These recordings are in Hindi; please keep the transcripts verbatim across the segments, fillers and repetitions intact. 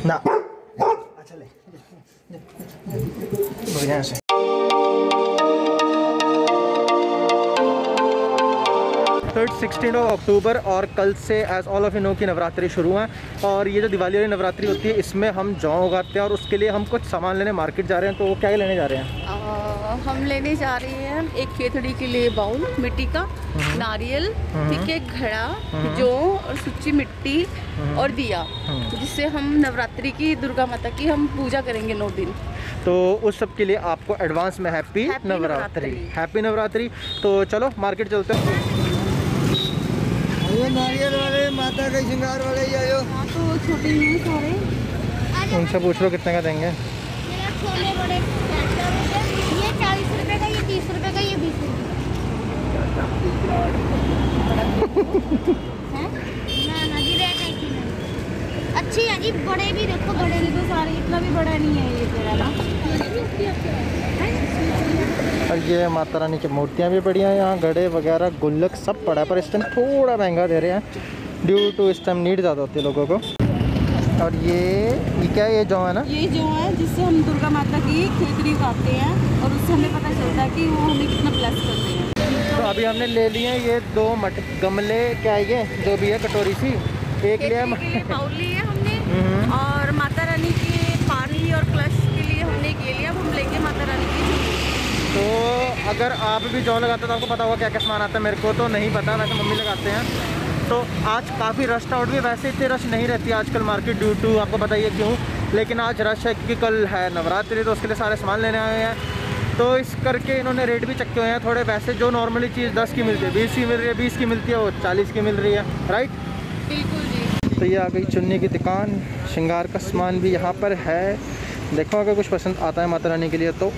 ना अच्छा ले बढ़िया से। तो इट्स सिक्सटीन ऑफ अक्टूबर और कल से as all of you know की नवरात्रि शुरू है। और ये जो दिवाली वाली नवरात्रि होती है इसमें हम जौ उगाते हैं और उसके लिए हम कुछ सामान लेने मार्केट जा रहे हैं। तो क्या लेने जा रहे हैं? आ, हम लेने जा रहे हैं एक खेतड़ी के लिए बाउल मिट्टी का, नारियल, ठीक है, घड़ा, जौ और सुच्ची मिट्टी और दिया, जिससे हम नवरात्रि की दुर्गा माता की हम पूजा करेंगे नौ दिन। तो उस सब के लिए आपको एडवांस में हैप्पी नवरात्रि, हैप्पी नवरात्रि। तो चलो मार्केट चलते हैं। ये नारियल वाले, माता के श्रृंगार वाले ही आयो। हाँ तो छोटे हैं सारे, उनसे पूछ लो कितने का देंगे। मेरा छोले बड़े ये चालीस रुपए का, ये तीस रुपए का, ये बीस रुपए है ना ना जी, रेट है कि अच्छी है जी। बड़े भी देखो, बड़े भी तो सारे, इतना भी बड़ा नहीं है ये तेरा ना। और ये माता रानी की मूर्तियाँ भी बढ़िया हैं यहाँ, घड़े वगैरह गुल्लक सब पड़ा है, पर इस टाइम थोड़ा महंगा दे रहे हैं ड्यू टू इस टाइम नीड ज़्यादा होती है लोगों को। और ये ये क्या है? ये जौ है ना? ये जौ है जिससे हम दुर्गा माता की खेतड़ी उगाते हैं और उससे हमें पता चलता है कि वो हमें कितना ब्लेस करते हैं। तो अभी हमने ले लिए ये दो मट गमले, क्या है ये जो भी है कटोरी सी, एक लिया बाउल लिया हमने, और माता रानी के पानी और कलश के लिए हमने एक ये लिया। अब हम लेंगे माता रानी की। तो अगर आप भी जौ लगाते हो तो आपको पता होगा क्या क्या सामान आता है। मेरे को तो नहीं पता, वैसे मम्मी लगाते हैं। तो आज काफ़ी रश आउट भी, वैसे इतनी रश नहीं रहती आजकल मार्केट ड्यू टू आपको पता ही है क्यों, लेकिन आज रश है क्योंकि कल है नवरात्रि, तो उसके लिए सारे सामान लेने आए हैं। तो इस करके इन्होंने रेट भी चक्के हुए हैं थोड़े। वैसे जो नॉर्मली चीज़ दस की मिलती है, बीस की मिल रही है, बीस की मिलती है, वो चालीस की मिल रही है, राइट? बिल्कुल जी। तो ये आ गई चुन्नी की दुकान, श्रृंगार का सामान भी यहाँ पर है। देखो अगर कुछ पसंद आता है माता रानी के लिए तो।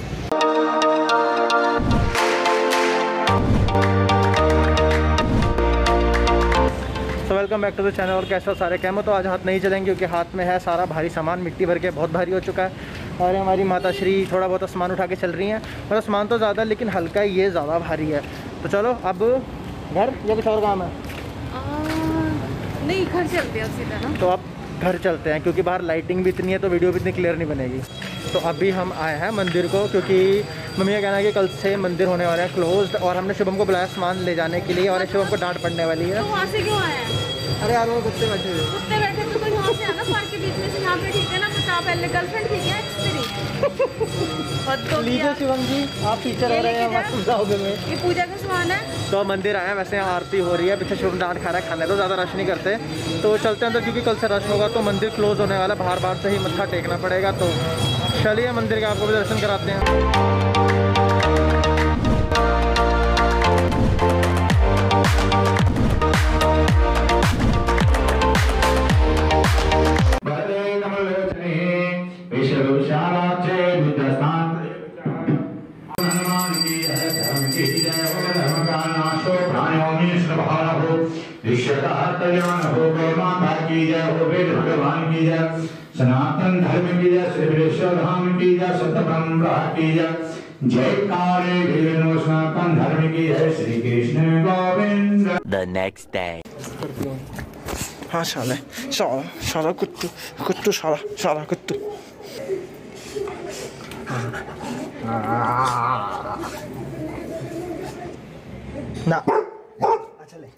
तो welcome back to the channel. और कैसे हो सारे? कैमो तो आज हाथ नहीं चलेंगे क्योंकि हाथ में है सारा भारी सामान, मिट्टी भर के बहुत भारी हो चुका है। और हमारी माता श्री थोड़ा बहुत सामान उठा के चल रही हैं, मतलब सामान तो ज़्यादा लेकिन हल्का ये ज़्यादा भारी है। तो चलो अब घर या कुछ और काम है? आ, नहीं, घर चलते हैं उसी तरह। तो अब घर चलते हैं क्योंकि बाहर लाइटिंग भी इतनी है तो वीडियो भी इतनी क्लियर नहीं बनेगी। तो अभी हम आए हैं मंदिर को क्योंकि मम्मी का कहना है कि कल से मंदिर होने वाले हैं क्लोज्ड, और हमने शुभम को बुलाया सामान ले जाने के लिए, और शुभम को डांट पड़ने वाली है। तो वहाँ से क्यों आया है? अरे यार वो कुत्ते बैठे हुए, कुत्ते बैठे तो कोई वहाँ से आना, पार्क के बीच में से यहाँ पे, ठीक है ना? बता पहले, गर्लफ्रेंड ठीक है तेरी? लीजिए शिवम जी, आप टीचर हो रहे हैं, मत समझाओगे में। ये पूजा का सामान है। तो मंदिर आए हैं, वैसे यहाँ आरती हो रही है, पीछे शुभम डांट खा रहा है, खाने तो ज़्यादा रश नहीं करते। तो चलते हैं अंदर क्योंकि कल से रश होगा तो मंदिर क्लोज होने वाला, बाहर बाहर से ही मत्था टेकना पड़ेगा। तो चलिए मंदिर के आपको भी दर्शन कराते हैं। सनातन धर्म की जय, श्री धाम की जय, सत्य ब्रह्म की जय, जय काले विष्णु सनातन धर्म की जय, Shri Krishna Govind. The next day. हाँ शाला शाला शाला कुत्तू कुत्तू शाला शाला कुत्तू। ना अच्छा ले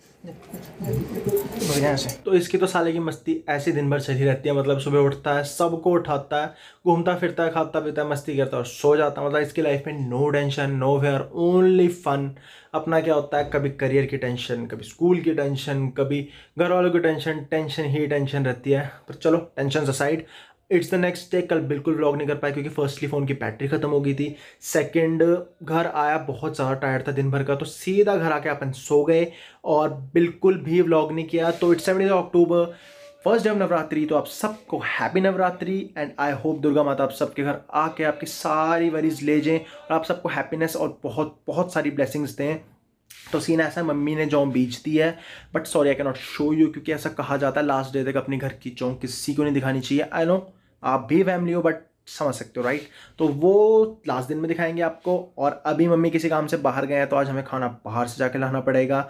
बढ़िया से। तो इसकी तो साले की मस्ती ऐसी दिन भर चली रहती है, मतलब सुबह उठता है, सबको उठाता है, घूमता फिरता है, खाता पीता है, मस्ती करता है और सो जाता है। मतलब इसकी लाइफ में no tension, no fear, only fun. अपना क्या होता है, कभी करियर की टेंशन, कभी स्कूल की टेंशन, कभी घर वालों की टेंशन, टेंशन ही टेंशन रहती है। पर चलो tension aside, it's the next day. कल बिल्कुल व्लॉग नहीं कर पाया क्योंकि फर्स्टली फ़ोन की बैटरी ख़त्म हो गई थी, सेकंड घर आया बहुत ज़्यादा टायर्ड था दिन भर का, तो सीधा घर आके अपन सो गए और बिल्कुल भी व्लॉग नहीं किया। तो it's seventeen October, first day of Navratri. तो आप सबको happy Navratri and I hope Durga माता आप सबके घर आके आपकी सारी वरीज ले जाएँ और आप सबको हैप्पीनेस और बहुत बहुत सारी ब्लेसिंग्स दें। तो सीन ऐसा, मम्मी ने जौ बीच दी है, but sorry I can not show you क्योंकि ऐसा कहा जाता है लास्ट डे तक अपने घर की जौ किसी को नहीं दिखानी चाहिए। आई नो आप भी फैमिली हो बट समझ सकते हो, राइट? तो वो लास्ट दिन में दिखाएंगे आपको। और अभी मम्मी किसी काम से बाहर गए हैं तो आज हमें खाना बाहर से जाके लाना पड़ेगा।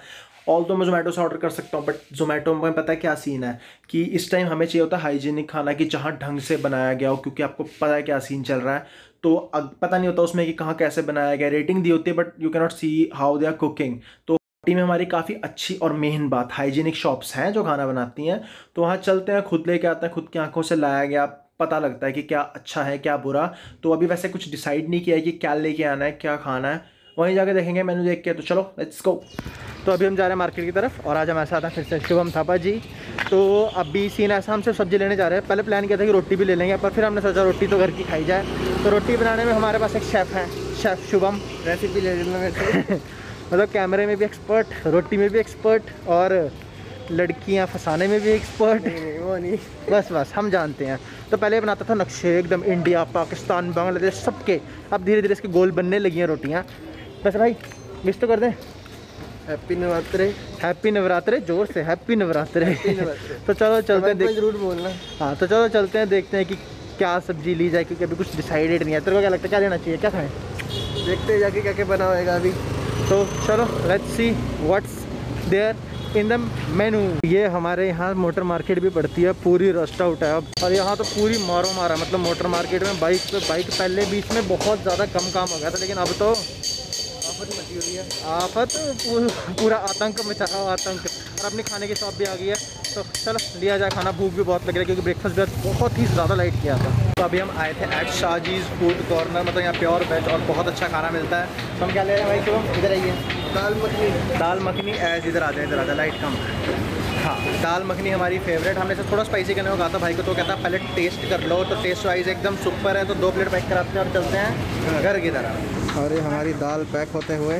ऑल तो मैं जोमेटो से ऑर्डर कर सकता हूँ, बट जोमेटो में पता है क्या सीन है कि इस टाइम हमें चाहिए होता है हाइजीनिक खाना कि जहाँ ढंग से बनाया गया हो, क्योंकि आपको पता है क्या सीन चल रहा है, तो अब पता नहीं होता उसमें कि कहाँ कैसे बनाया गया। रेटिंग दी होती है but you can not see how they are cooking. तो में हमारी काफ़ी अच्छी और मेन बात हाइजीनिक शॉप्स हैं जो खाना बनाती हैं, तो वहाँ चलते हैं, खुद लेके आते हैं, खुद की आंखों से लाया गया, पता लगता है कि क्या अच्छा है क्या बुरा। तो अभी वैसे कुछ डिसाइड नहीं किया है कि क्या लेके आना है क्या खाना है, वहीं जाके देखेंगे मेनू देख के। तो चलो लेट्स गो। तो अभी हम जा रहे हैं मार्केट की तरफ और आज हमारे साथ हैं फिर से शुभम थापा जी। तो अभी सीन ऐसा, हम सिर्फ सब्जी लेने जा रहे हैं। पहले प्लान किया था कि रोटी भी ले लेंगे, पर फिर हमने सोचा रोटी तो घर की खाई जाए। तो रोटी बनाने में हमारे पास एक शेफ़ है, शेफ़ शुभम, रेसिपी ले लेना मेरे मतलब कैमरे में भी एक्सपर्ट, रोटी में भी एक्सपर्ट और लड़कियां फंसाने में भी एक्सपर्ट। नहीं वो नहीं, बस बस हम जानते हैं। तो पहले बनाता था नक्शे एकदम इंडिया पाकिस्तान बांग्लादेश सबके, अब धीरे धीरे इसके गोल बनने लगी हैं रोटियां। बस भाई मिस तो कर दें। हैप्पी नवरात्रे। हैप्पी नवरात्रे, जोर से हैप्पी नवरात्रे। तो चलो चलते हैं, जरूर बोलना। हाँ तो चलो चलते हैं, देखते हैं कि क्या सब्जी ली जाए, क्योंकि अभी कुछ डिसाइडेड नहीं है। तेरे को क्या लगता है क्या लेना चाहिए, क्या खाएं? देखते हैं जाके क्या क्या बना होएगा अभी। तो चलो let's see what's there in the menu. ये हमारे यहाँ मोटर मार्केट भी पड़ती है, पूरी रस्ट आउट है अब, और यहाँ तो पूरी मारो मारा, मतलब मोटर मार्केट में बाइक पे बाइक पहले बीच में बहुत ज़्यादा कम काम हो गया था, लेकिन अब तो आफत मची हुई है। आफत पू- पूरा आतंक मचा हुआ आतंक। और अपनी खाने की शॉप भी आ गई है, तो चलो लिया जाए खाना। भूख भी बहुत लग रही है क्योंकि ब्रेकफास्ट भी आज बहुत ही ज़्यादा लाइट किया था। तो अभी हम आए थे एट शाहजीज़ फूड कॉर्नर, मतलब यहाँ प्योर वेज और बहुत अच्छा खाना मिलता है। तो हम क्या ले रहे हैं भाई, क्यों इधर आइए? दाल मखनी। दाल मखनी एज, इधर आ जाए, इधर आ जाए, लाइट कम। हाँ दाल मखनी हमारी फेवरेट। हमने इसे थोड़ा स्पाइसी करने को कहा था भाई को, तो कहता पहले टेस्ट कर लो। तो टेस्ट वाइज एकदम सुपर है, तो दो प्लेट पैक कराते हैं और चलते हैं घर की तरफ। और ये हमारी दाल पैक होते हुए,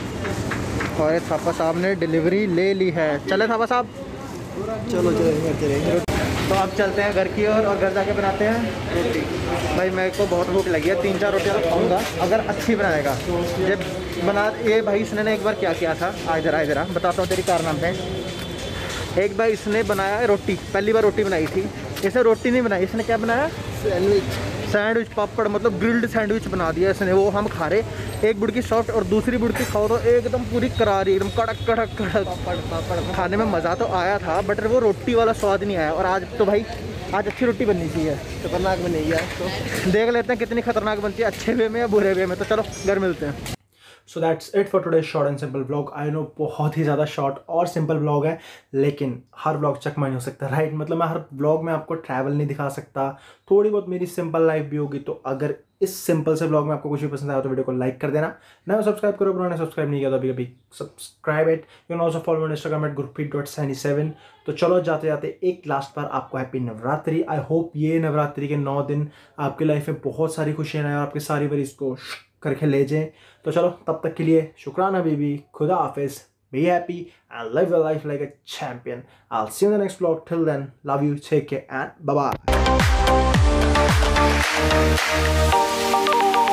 और ये थापा साहब ने डिलीवरी ले ली है। चले थापा साहब, चलो चलो करते रहेंगे। तो अब चलते हैं घर की ओर और, और घर जाके बनाते हैं रोटी। भाई मेरे को बहुत भूख लगी है, तीन चार रोटियाँ तो खाऊंगा अगर अच्छी बनाएगा। जब बना ये भाई इसने ने एक बार क्या किया था, आ इधर आ इधर आ बताता हूँ तेरी कारनामे। एक बार इसने बनाया रोटी, पहली बार रोटी बनाई थी इसने, रोटी नहीं बनाई इसने, क्या बनाया? सैंडविच। सैंडविच पापड़, मतलब ग्रिल्ड सैंडविच बना दिया इसने। वो हम खा रहे, एक बुड़की सॉफ्ट और दूसरी बुड़की खाओ तो एकदम पूरी करारी, एकदम कड़क कड़क कड़क। पापड़ पापड़ खाने में मज़ा तो आया था, बट वो रोटी वाला स्वाद नहीं आया। और आज तो भाई आज अच्छी रोटी बननी चाहिए, खतरनाक बनेगी आज तो। देख लेते हैं कितनी खतरनाक बनती है, अच्छे वे में या बुरे वे में। तो चलो घर मिलते हैं। So that's it for today short and simple blog. I know बहुत ही ज़्यादा शॉर्ट और सिंपल ब्लॉग है, लेकिन हर ब्लॉग चकमा नहीं हो सकता, राइट? मतलब मैं हर ब्लॉग में आपको ट्रैवल नहीं दिखा सकता, थोड़ी बहुत मेरी सिंपल लाइफ भी होगी। तो अगर इस सिंपल से ब्लॉग में आपको कुछ भी पसंद आया तो वीडियो को लाइक कर देना, ना सब्सक्राइब करो, उन्होंने सब्सक्राइब नहीं किया तो अभी अभी subscribe it. You can also follow on Instagram at Gurpreet dot Saini seven. तो चलो जाते जाते एक लास्ट बार आपको हैप्पी नवरात्रि। आई होप ये नवरात्रि के नौ दिन आपकी लाइफ में बहुत सारी खुशियाँ आए और आपकी सारी वरीज को करके ले जाएं। तो चलो तब तक के लिए शुक्राना बेबी, खुदा हाफिज, be happy and live your life like a champion. I'll see you in the next vlog. Till then, love you, take care and bye bye.